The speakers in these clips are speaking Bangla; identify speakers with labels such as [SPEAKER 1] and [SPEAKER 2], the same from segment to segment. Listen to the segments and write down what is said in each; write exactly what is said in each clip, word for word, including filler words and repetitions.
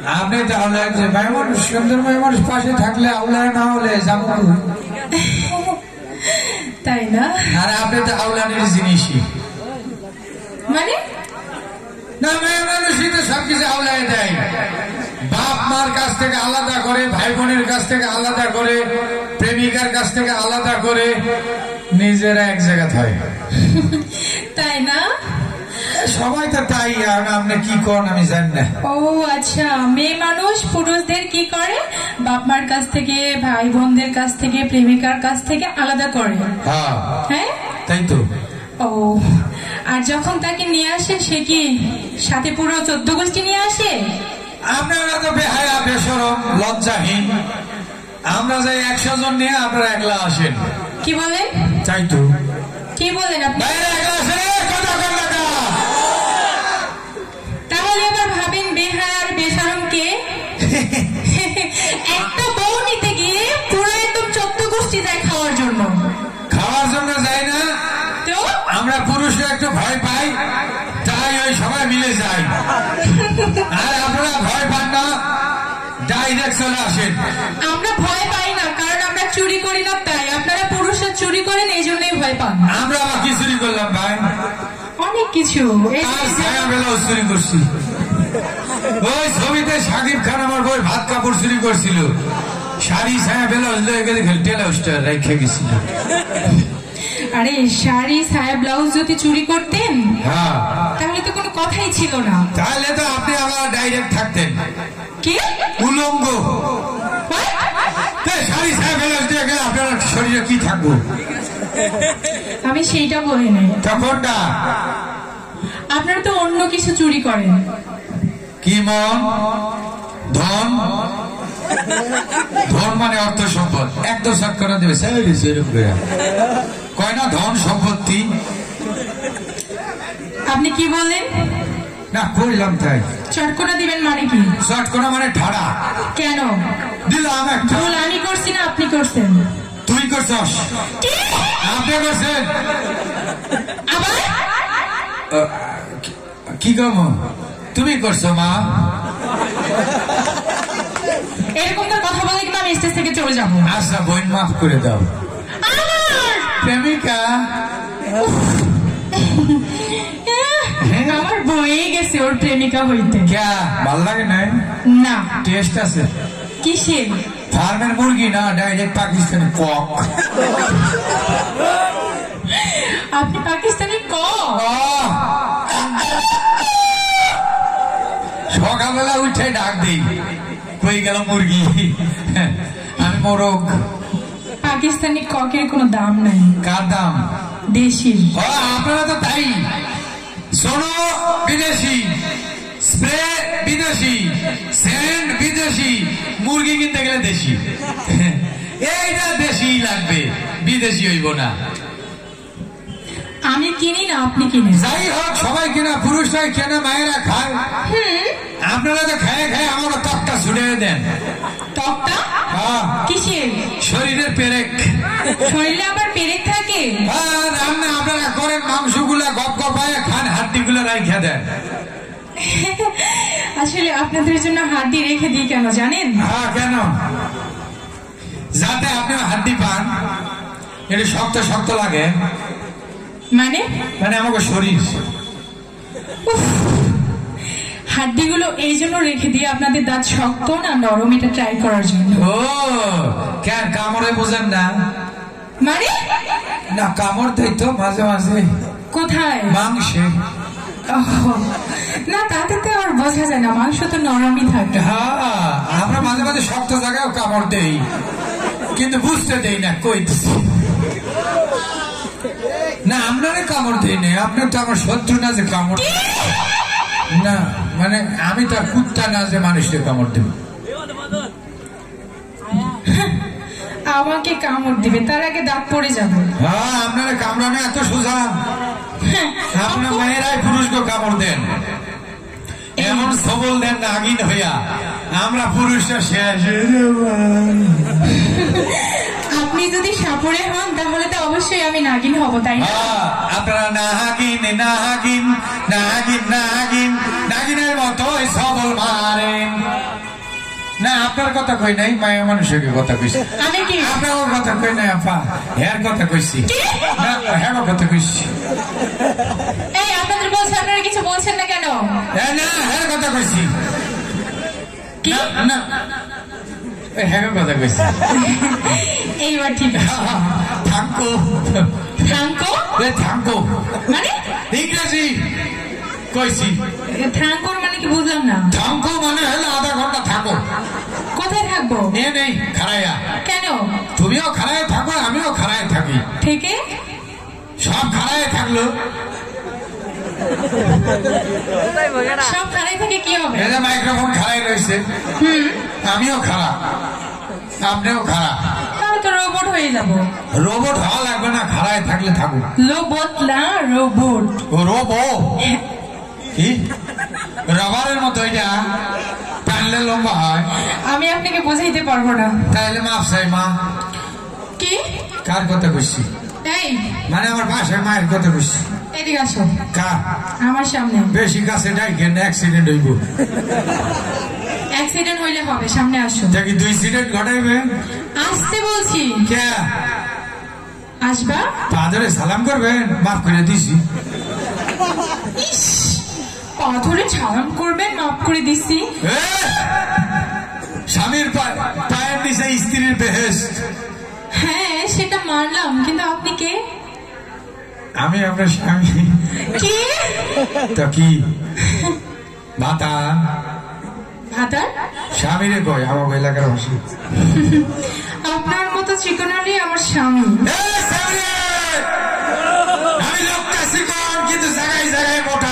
[SPEAKER 1] আপনি তাহলে যে ভাই মানুষ সুন্দর ভাই মানুষ পাশে থাকলে আউলা না হলে যাবো
[SPEAKER 2] তাই না?
[SPEAKER 1] আর আপনি তো আউলানের জিনিসই
[SPEAKER 2] মানে
[SPEAKER 1] না মেয়ে মানুষই তো সবকিছু আউলাই দেয়। বাপ মার কাছ থেকে আলাদা করে, ভাই বোনের কাছ থেকে আলাদা করে, প্রেমিকার কাছ থেকে আলাদা করে, নিজেরা এক জায়গা হয়।
[SPEAKER 2] তাই না?
[SPEAKER 1] সবাই তো তাই। আর আপনি কি করেন আমি জানি না।
[SPEAKER 2] ও আচ্ছা, মেয়ে মানুষ পুরুষদের কি করে? বাপ মার কাছ থেকে, ভাই বোনদের কাছ থেকে, প্রেমিকার কাছ থেকে আলাদা করে।
[SPEAKER 1] হ্যাঁ
[SPEAKER 2] হ্যাঁ
[SPEAKER 1] তাই তো।
[SPEAKER 2] ও, আর যখন তাকে নিয়ে আসে সে কি সাথে পুরো চোদ্দ গোষ্ঠী নিয়ে আসে?
[SPEAKER 1] আপনারা তো বেহায়া, বেশরম, লজ্জাহীন। আমরা যাই একশো জন নিয়ে, আপনারা একলা আসেন।
[SPEAKER 2] কি বলেন?
[SPEAKER 1] তাই তো।
[SPEAKER 2] কি বলেন আপনি? তাহলে আবার ভাবেন বেহায়া আর বেশরম কে? একটা বউ নিতে গিয়ে পুরো একদম চোদ্দ গোষ্ঠী যায় খাওয়ার জন্য।
[SPEAKER 1] খাওয়ার জন্য যাই না
[SPEAKER 2] তো
[SPEAKER 1] আমরা পুরুষরা একটু ভয় পাই, তাই ওই সবাই মিলে যাই। আর আপনারা ভয় পান না, ডাইরেক্ট চলে আসেন।
[SPEAKER 2] আমরা ভয় পাই না, কারণ আমরা চুরি করি না, তাই। আপনারা পুরুষরা চুরি করেন, এই জন্যই ভয় পান।
[SPEAKER 1] আমরা আবার কি চুরি করলাম ভাই?
[SPEAKER 2] অনেক কিছু।
[SPEAKER 1] ছায়া বেলাও চুরি করছি। ওই ছবিতে শাকিব খান আমার বই ভাত কাপড় চুরি করছিল, শাড়ি ছায়া ব্লাউজ রেখে গেছিল।
[SPEAKER 2] আরে শাড়ি ছায়া ব্লাউজ যদি চুরি করতেন তাহলে তো কোনো কথাই ছিল না।
[SPEAKER 1] তাহলে তো আপনি আবার ডাইরেক্ট থাকতেন
[SPEAKER 2] কি
[SPEAKER 1] উলঙ্গ। শাড়ি ছায়া ব্লাউজ দিয়ে গেলে আপনার শরীরে কি থাকবো?
[SPEAKER 2] আমি সেইটা বলি নাই।
[SPEAKER 1] তখনটা
[SPEAKER 2] আপনারা তো অন্য কিছু চুরি করেন।
[SPEAKER 1] কি? মন, ধন। ধন মানে অর্থ সম্পদ। একদম শট করে দেবে কয় না, ধন সম্পত্তি।
[SPEAKER 2] আপনি কি বলেন?
[SPEAKER 1] না কইলাম তাই।
[SPEAKER 2] চটকোনা দিবেন মানে কি?
[SPEAKER 1] চটকোনা মানে ঠাড়া।
[SPEAKER 2] কেন
[SPEAKER 1] দিলাম একটা।
[SPEAKER 2] ভুল আমি করছি না আপনি করছেন?
[SPEAKER 1] তুই করছস। আপনি করছেন।
[SPEAKER 2] আবার
[SPEAKER 1] কি কম তুমি করছো মা?
[SPEAKER 2] এরকম তো কথা বলে কিন্তু আমি স্টেজ থেকে চলে যাবো।
[SPEAKER 1] আচ্ছা বোন মাফ করে দাও। প্রেমিকা
[SPEAKER 2] আমার বয়ে গেছে ওর প্রেমিকা হইতে।
[SPEAKER 1] ক্যা ভাল লাগে না?
[SPEAKER 2] না
[SPEAKER 1] টেস্ট আছে।
[SPEAKER 2] কিসের?
[SPEAKER 1] ফার্মের মুরগি না, ডাইরেক্ট পাকিস্তানি কক।
[SPEAKER 2] আপনি পাকিস্তানি কক?
[SPEAKER 1] সকালবেলা উঠে ডাক দিই, কই গেল মুরগি? আমি মোরগ।
[SPEAKER 2] পাকিস্তানি ককের কোনো দাম নাই।
[SPEAKER 1] কার দাম?
[SPEAKER 2] দেশির।
[SPEAKER 1] আপনারা তো তাই। সোনো বিদেশি, স্প্রে বিদেশি, সেন্ট বিদেশি, মুরগি কিনতে গেলে দেশি। এইটা দেশি লাগবে, বিদেশি হইব না।
[SPEAKER 2] আমি কিনি না, আপনি কিনেন।
[SPEAKER 1] যাই হোক, সবাই কিনা, পুরুষরাই কেনে, মায়েরা খায়। আপনারা তো খায় খায় আমার ত্বকটা ছুটে দেন।
[SPEAKER 2] ত্বকটা? কিসের?
[SPEAKER 1] শরীরের পেরেক।
[SPEAKER 2] শরীরে আবার পেরেক থাকে?
[SPEAKER 1] রান্না আপনারা করেন, মাংস গুলা গপ গপায় খান, হাড্ডি গুলা রাইখা দেন।
[SPEAKER 2] আসলে আপনাদের জন্য হাড্ডি রেখে দিই কেন জানেন?
[SPEAKER 1] হ্যাঁ কেন? যাতে আপনি হাড্ডি পান, এটা শক্ত শক্ত লাগে।
[SPEAKER 2] মানে?
[SPEAKER 1] মানে আমাকে শরীর
[SPEAKER 2] হাড্ডিগুলো এই জন্য রেখে দিয়ে আপনাদের দাঁত শক্ত না নরম, এটা ট্রাই করার জন্য।
[SPEAKER 1] ও কেন কামড়ে বোঝেন না?
[SPEAKER 2] মানে
[SPEAKER 1] না কামড় দেয় তো মাঝে মাঝে।
[SPEAKER 2] কোথায়?
[SPEAKER 1] মাংসে।
[SPEAKER 2] না তাতে তো আর বোঝা যায় না, মাংস তো নরমই থাকে।
[SPEAKER 1] হ্যাঁ আমরা মাঝে মাঝে শক্ত জায়গায় কামড় দেই, কিন্তু বুঝতে দেই না কই দিচ্ছি। না আপনারে কামড় দিই না, আপনি তো আমার শত্রু না যে কামড় না, মানে আমি তো কুত্তা না যে মানুষকে কামড় দেব।
[SPEAKER 2] আমাকে কামড় দিবে, তার আগে দাঁত পড়ে যাবে।
[SPEAKER 1] হ্যাঁ আপনারা কামড়ানো এত সোজা? আপনার মেয়েরাই পুরুষকে কামড় দেন, এমন সবল দেন নাগিন হইয়া। আমরা পুরুষরা শেষ।
[SPEAKER 2] আপনি যদি সাপুরে হন তাহলে তো অবশ্যই আমি নাগিন হব, তাই না?
[SPEAKER 1] আপনারা নাগিন নাগিন নাগিন নাগিন নাগিনের মতো সবল মারেন। না আপনার কথা কই নাই, মায়া মানুষের কথা কইছি।
[SPEAKER 2] আমি কি
[SPEAKER 1] আপনার কথা কই নাই আপা, হ্যার কথা কইছি। না হ্যাঁ কথা কইছি।
[SPEAKER 2] এই আপনাদের বলছে, আপনারা কিছু বলছেন না কেন?
[SPEAKER 1] না হ্যার কথা কইছি।
[SPEAKER 2] কি
[SPEAKER 1] না হ্যাঁ কথা কইছি।
[SPEAKER 2] এইবার ঠিক আছে।
[SPEAKER 1] থাঙ্কো
[SPEAKER 2] থাঙ্কো
[SPEAKER 1] থাঙ্কো
[SPEAKER 2] মানে
[SPEAKER 1] ইংরেজি কইছি।
[SPEAKER 2] থাঙ্কোর মানে কি বুঝলাম না।
[SPEAKER 1] থাঙ্কো মানে হলো আধা ঘন্টা থাকো।
[SPEAKER 2] কোথায় থাকবো?
[SPEAKER 1] নিয়ে নেই খাড়াইয়া।
[SPEAKER 2] কেন?
[SPEAKER 1] তুমিও খাড়ায় থাকো, আমিও খাড়ায় থাকি।
[SPEAKER 2] ঠিক
[SPEAKER 1] সব খাড়ায় থাকলো,
[SPEAKER 2] সব খাড়াই থেকে কি হবে?
[SPEAKER 1] মাইক্রোফোন খাড়াই রয়েছে, আমিও খাড়া, আপনিও খাড়া।
[SPEAKER 2] তাহলে তো রোবট হয়ে যাবো।
[SPEAKER 1] রোবট হওয়া লাগবে না, খাড়ায় থাকলে থাকুক।
[SPEAKER 2] রোবট না রোবট।
[SPEAKER 1] রোবো কি রবারের মতো, এটা টানলে লম্বা হয়।
[SPEAKER 2] আমি আপনাকে বোঝাইতে পারবো না।
[SPEAKER 1] তাহলে মাপ চাই। মা
[SPEAKER 2] কি
[SPEAKER 1] কার কথা কইছি?
[SPEAKER 2] এই
[SPEAKER 1] মানে আমার বাসায় মায়ের কথা কইছি।
[SPEAKER 2] এদিকে আসো।
[SPEAKER 1] কার?
[SPEAKER 2] আমার সামনে।
[SPEAKER 1] বেশি কাছে ডাইকেন, অ্যাক্সিডেন্ট হইব।
[SPEAKER 2] অ্যাক্সিডেন্ট হইলে হবে, সামনে আসো।
[SPEAKER 1] দেখি দুই সিডেন্ট ঘটাইবে।
[SPEAKER 2] আসতে বলছি।
[SPEAKER 1] কে
[SPEAKER 2] আসবা?
[SPEAKER 1] পাদরে সালাম করবেন, মাফ করে দিছি।
[SPEAKER 2] ইস, পাথরে সালাম করবেন, মাফ করে দিছি।
[SPEAKER 1] স্বামীর পায়ের নিচে স্ত্রীর বেহেশত।
[SPEAKER 2] হ্যাঁ সেটা মানলাম, কিন্তু আপনি কে?
[SPEAKER 1] আমি আপনার স্বামী।
[SPEAKER 2] কি
[SPEAKER 1] তো কি ভাতা?
[SPEAKER 2] ভাতা
[SPEAKER 1] স্বামীরে কয় আমার এলাকার ভাষা।
[SPEAKER 2] আপনার মতো চিকনারি আমার স্বামী।
[SPEAKER 1] আমি লোকটা চিকন, কিন্তু জায়গায় জায়গায় মোটা।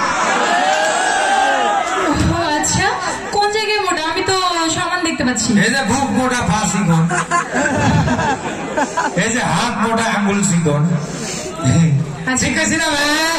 [SPEAKER 2] আচ্ছা কোন জায়গায় মোটা? আমি তো সমান দেখতে পাচ্ছি।
[SPEAKER 1] এই যে বুক মোটা, পা চিকন। এই যে হাত মোটা, আঙ্গুল চিকন। ঠিক আছে না?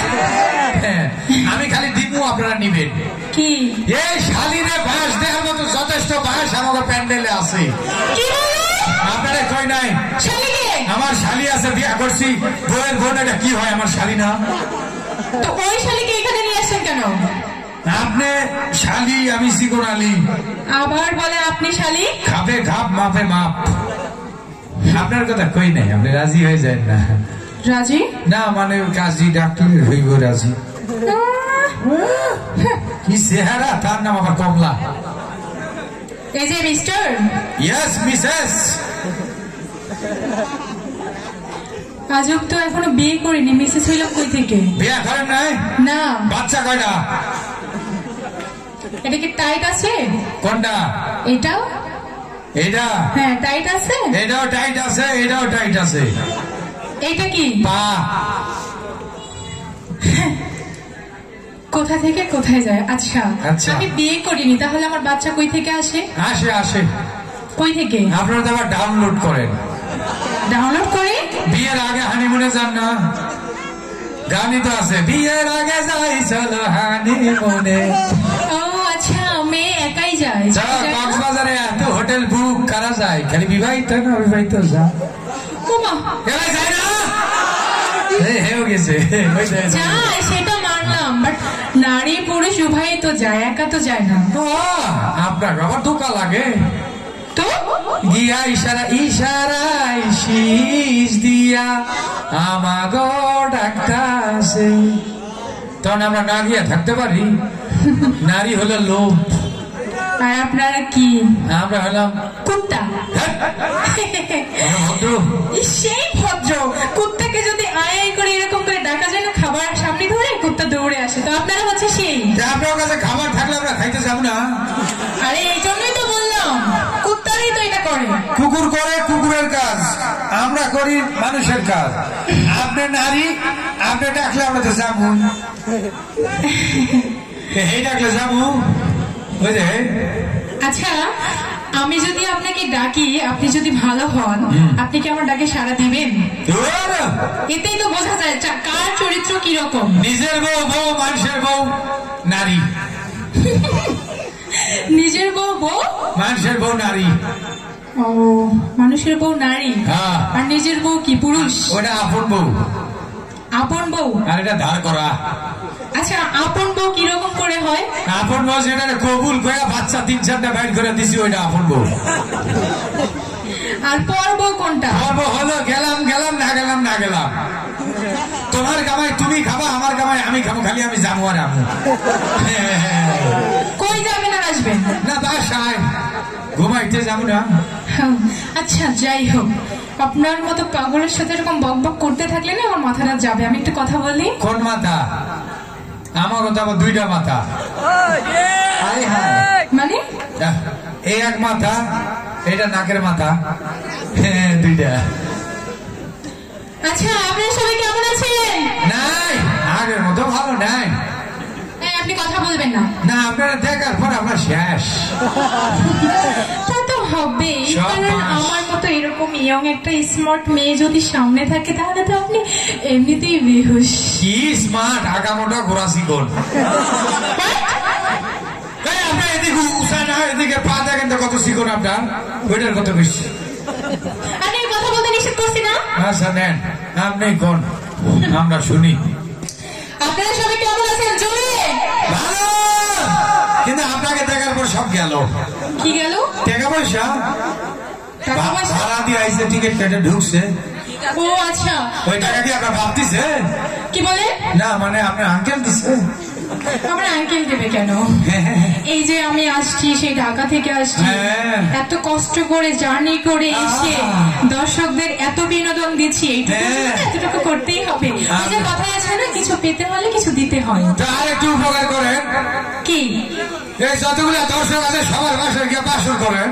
[SPEAKER 1] আমি খালি দিবো, আপনারা নিবেন।
[SPEAKER 2] কি
[SPEAKER 1] এই শালিরে বাস দেওয়ার মতো যথেষ্ট বাস আমাদের প্যান্ডেলে আছে। আপনারা কই নাই? আমার শালি আছে, বিয়া করছি। বউয়ের বোন, এটা কি হয়? আমার শালি না?
[SPEAKER 2] তো ওই শালিকে এখানে নিয়ে আসছেন কেন?
[SPEAKER 1] আপনি শালি, আমি চিকন আলী।
[SPEAKER 2] আবার বলে আপনি শালি?
[SPEAKER 1] খাপে খাপ, মাপে মাপ। আপনার কথা কই নাই, আপনি রাজি হয়ে যান না।
[SPEAKER 2] রাজি
[SPEAKER 1] না মানে কাজী ডাক্তার হইব রাজি। কি চেহারা, তার নাম আবার কমলা।
[SPEAKER 2] এই যে মিস্টার।
[SPEAKER 1] Yes Mrs.
[SPEAKER 2] আজব তো, এখনো বিয়ে করিনি। মিসেস হইলাম কই থেকে?
[SPEAKER 1] বিয়ে করেন নাই?
[SPEAKER 2] না।
[SPEAKER 1] বাচ্চা কয়টা?
[SPEAKER 2] এটা কি টাইট আছে?
[SPEAKER 1] কোনটা?
[SPEAKER 2] এটা।
[SPEAKER 1] এটা?
[SPEAKER 2] হ্যাঁ টাইট আছে।
[SPEAKER 1] এটাও টাইট আছে, এটাও টাইট আছে।
[SPEAKER 2] এইটা কি?
[SPEAKER 1] পা।
[SPEAKER 2] কোথা থেকে কোথায় যায়? আচ্ছা
[SPEAKER 1] আচ্ছা।
[SPEAKER 2] আমি বিয়ে করিনি, তাহলে আমার বাচ্চা কই থেকে আসে?
[SPEAKER 1] আসে আসে।
[SPEAKER 2] কই থেকে?
[SPEAKER 1] আপনারা তো আবার ডাউনলোড করেন।
[SPEAKER 2] ডাউনলোড করে?
[SPEAKER 1] বিয়ের আগে হানিমুনে যান না? গানই তো আছে, বিয়ের আগে যাই চলো হানিমুনে।
[SPEAKER 2] ও আচ্ছা, মেয়ে একাই যায়?
[SPEAKER 1] কক্সবাজারে এত হোটেল বুক করা যায়, খালি বিবাহিত না অবিবাহিত যা যায় না।
[SPEAKER 2] যায় সেটা মানলাম, বাট নারী পুরুষ উভয়ই তো যায়, একা তো যায় না।
[SPEAKER 1] আপনার আবার ধোকা লাগে
[SPEAKER 2] তো।
[SPEAKER 1] গিয়া ইশারা ইশারায় শীষ দিয়া আমাগো ডাক্তাছে, তখন আমরা না গিয়া থাকতে পারি? নারী হলো লোভ,
[SPEAKER 2] আর আপনারা কি?
[SPEAKER 1] আমরা হলাম
[SPEAKER 2] কুত্তা।
[SPEAKER 1] ভদ্র।
[SPEAKER 2] সেই ভদ্র কুত্তাকে যদি আয় আয় করে এরকম করে ডাকা যায় না, খাবার সামনে ধরে কুত্তা দৌড়ে আসে, তো আপনারা হচ্ছে সেই।
[SPEAKER 1] আপনার কাছে খাবার থাকলে আমরা খাইতে যাবো না?
[SPEAKER 2] আরে এই জন্যই তো বললাম, কুত্তারই তো এটা করে।
[SPEAKER 1] কুকুর করে কুকুরের কাজ, আমরা করি মানুষের কাজ। আপনি নারী, আপনি ডাকলে আমরা তো যাবো। এই ডাকলে যাবো।
[SPEAKER 2] আচ্ছা আমি যদি আপনাকে ডাকি, আপনি যদি ভালো হন, আপনি কি আমার ডাকে সাড়া দিবেন? এতেই তো বোঝা যায় কার চরিত্র কিরকম।
[SPEAKER 1] নিজের বউ বউ, মানুষের বউ নারী।
[SPEAKER 2] নিজের বউ বউ,
[SPEAKER 1] মানুষের বউ নারী।
[SPEAKER 2] ও মানুষের বউ নারী, আর নিজের বউ কি পুরুষ?
[SPEAKER 1] ওটা আপন বউ।
[SPEAKER 2] আপন বউ?
[SPEAKER 1] আর এটা ধার করা।
[SPEAKER 2] আচ্ছা, আপন বউ কিরকম করে হয়?
[SPEAKER 1] আপন বউ সেটা কবুল করে বাচ্চা তিন চারটা বাইর করে দিছি, ওইটা আপন বউ।
[SPEAKER 2] আর পর বউ কোনটা?
[SPEAKER 1] পর বউ হলো গেলাম গেলাম না গেলাম না গেলাম। তোমার কামাই তুমি খাবা, আমার কামাই আমি খাবো, খালি আমি যাবো আর আমু।
[SPEAKER 2] কই যাবেন আর আসবেন?
[SPEAKER 1] না বাসায় ঘুমাইতে যাবো না।
[SPEAKER 2] আচ্ছা যাই হোক, আপনার মতো পাগলের সাথে এরকম বক বক করতে থাকলে না আমার মাথাটা যাবে। আমি একটা কথা বলি।
[SPEAKER 1] কোন মাথা? আমার কথা আমার দুইটা মাথা।
[SPEAKER 2] মানে
[SPEAKER 1] এই এক মাথা, এটা নাকের মাথা, হ্যাঁ দুইটা।
[SPEAKER 2] আচ্ছা আপনারা সবাই কেমন আছেন?
[SPEAKER 1] নাই আগের মতো ভালো নাই।
[SPEAKER 2] আপনি কথা বলবেন না?
[SPEAKER 1] না, আপনারা দেখার পর আমরা শেষ।
[SPEAKER 2] তা তো হবে, কারণ আমার মতো এরকম ইয়ং একটা স্মার্ট মেয়ে যদি সামনে থাকে তাহলে তো আপনি এমনিতেই বেহুশ।
[SPEAKER 1] কি স্মার্ট? আগা মোটা ঘোরাছি কোন? আপনার এদিকে উষা না, এদিকে পা দেখেন তো কত শিখুন আপনার, ওইটার কত বেশি।
[SPEAKER 2] আমি কথা বলতে নিষেধ করছি না?
[SPEAKER 1] আচ্ছা নেন, আপনি কোন, আমরা শুনি।
[SPEAKER 2] আপনারা সবাই কেমন আছেন? জোরে
[SPEAKER 1] ভালো। কিন্তু আপনাকে দেখার পর সব গেল।
[SPEAKER 2] কি গেল?
[SPEAKER 1] টাকা পয়সা
[SPEAKER 2] টাকা পয়সা
[SPEAKER 1] ভাড়া দিয়ে আইসে, টিকিট কেটে ঢুকছে।
[SPEAKER 2] ও আচ্ছা,
[SPEAKER 1] ওই টাকা কি আপনার বাপ দিছে?
[SPEAKER 2] কি বলে?
[SPEAKER 1] না মানে আপনার আঙ্কেল দিছে।
[SPEAKER 2] আমার আঙ্কেল দেবে কেন? এই যে আমি আসছি, সেই ঢাকা থেকে আসছি, এত কষ্ট করে জার্নি করে এসে দর্শকদের এত বিনোদন দিচ্ছি, এইটুকু এতটুকু করতেই হবে। এই যে কথা আছে না, কিছু পেতে হলে কিছু দিতে হয়।
[SPEAKER 1] আর একটু উপকার করেন।
[SPEAKER 2] কি?
[SPEAKER 1] এই যতগুলো দর্শক আছে সবার বাসায় গিয়ে বাসর করেন।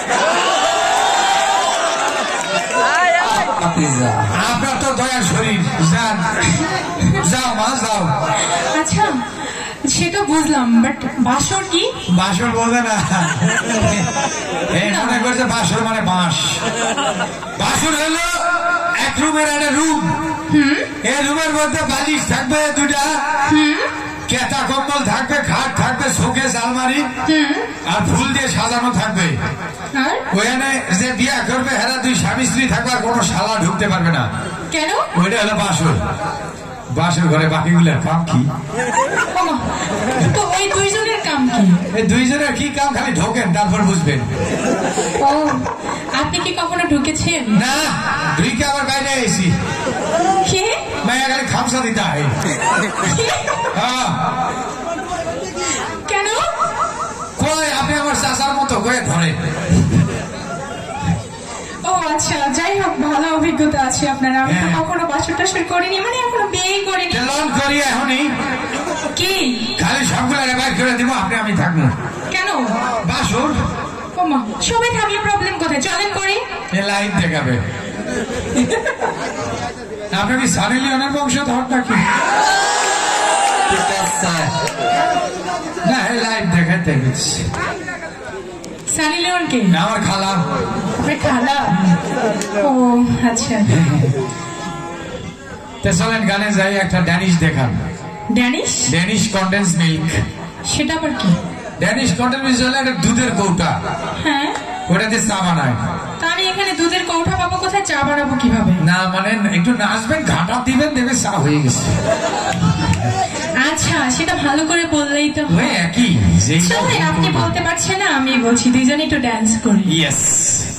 [SPEAKER 1] আপনার তো দয়ার শরীর, যান যাও মা যাও।
[SPEAKER 2] আচ্ছা সেটা বুঝলাম, বাট বাসর কি?
[SPEAKER 1] বাসর বোঝে না, এই মনে করছে বাসর মানে বাঁশ। বাসর হলো এক রুমের একটা রুম, এই রুমের মধ্যে বালিশ থাকবে দুটা, কেতা কম্বল থাকবে, খাট থাকবে, শোকেস আলমারি, আর ফুল দিয়ে সাজানো থাকবে। ওখানে যে বিয়া করবে হেরা দুই স্বামী স্ত্রী থাকবে, আর কোনো শালা ঢুকতে পারবে না।
[SPEAKER 2] কেন?
[SPEAKER 1] ওইটা হলো বাসর। বাসর ঘরে বাকিগুলোর কাম কি?
[SPEAKER 2] তো ওই দুইজনের কাম কি?
[SPEAKER 1] এই দুইজনের কি কাম, খালি ঢোকেন তারপর বুঝবেন।
[SPEAKER 2] ও আপনি কি কখনো ঢুকেছেন?
[SPEAKER 1] না, ঢুকে আবার বাইরে এসি। মায়া খালি খামসা দিতে হয়।
[SPEAKER 2] কেন?
[SPEAKER 1] কই আপনি আমার চাচার মতো করে ধরে।
[SPEAKER 2] ও আচ্ছা, যাই হোক ভালো অভিজ্ঞতা আছে আপনার। আমি তো কখনো বাসর টাসর করিনি, মানে এখনো বিয়ে করিনি।
[SPEAKER 1] লন করি এখনই
[SPEAKER 2] কি?
[SPEAKER 1] খালি সবগুলো বাইর করে দিব, আপনি আমি থাকবো।
[SPEAKER 2] কেন?
[SPEAKER 1] বাসর
[SPEAKER 2] ওমা, সবাই থাকলে প্রবলেম কোথায়? চলেন করি।
[SPEAKER 1] এ লাইভ দেখাবে। আপনার কি সানি লিওনের বংশধর নাকি? না, এই লাইভ দেখাতে গেছি।
[SPEAKER 2] সানি লিওন কে?
[SPEAKER 1] আমার খালা।
[SPEAKER 2] আপনার খালা? ও আচ্ছা।
[SPEAKER 1] চলেন গানে যাই, একটা ড্যানিশ দেখান।
[SPEAKER 2] ড্যানিশ?
[SPEAKER 1] Danish condense milk.
[SPEAKER 2] সেটা আবার কি?
[SPEAKER 1] ড্যানিশ কন্ডেন্স মিল্ক হলো একটা দুধের কৌটা,
[SPEAKER 2] হ্যাঁ
[SPEAKER 1] ওটাতে চা বানায়।
[SPEAKER 2] তা আমি এখানে দুধের কৌটা পাবো কোথায়? চা বানাবো কিভাবে?
[SPEAKER 1] না মানে একটু নাচবেন, ঘাটা দিবেন, দেবে চা হয়ে গেছে।
[SPEAKER 2] আচ্ছা সেটা ভালো করে বললেই তো
[SPEAKER 1] একই।
[SPEAKER 2] আপনি বলতে পারছেন না, আমি বলছি দুইজনে একটু ড্যান্স করি।
[SPEAKER 1] ইয়েস।